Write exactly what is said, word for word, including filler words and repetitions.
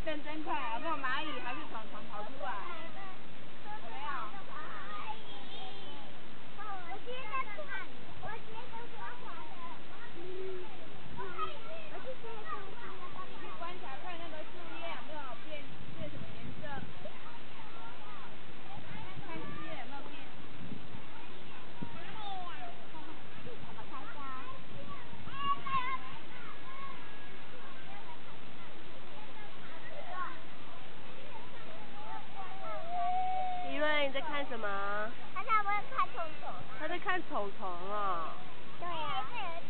认真看，有没有蚂蚁还是虫虫跑出来？有没有？ 我觉得看，我觉得滑滑的。我是觉得你去观察看那个树叶有没有变变什么颜色？看树叶有没有变？ 怎么开箱？ 怡瑞，你在看什么？ 他在不会看虫虫？ 他在看虫虫哦。 对啊。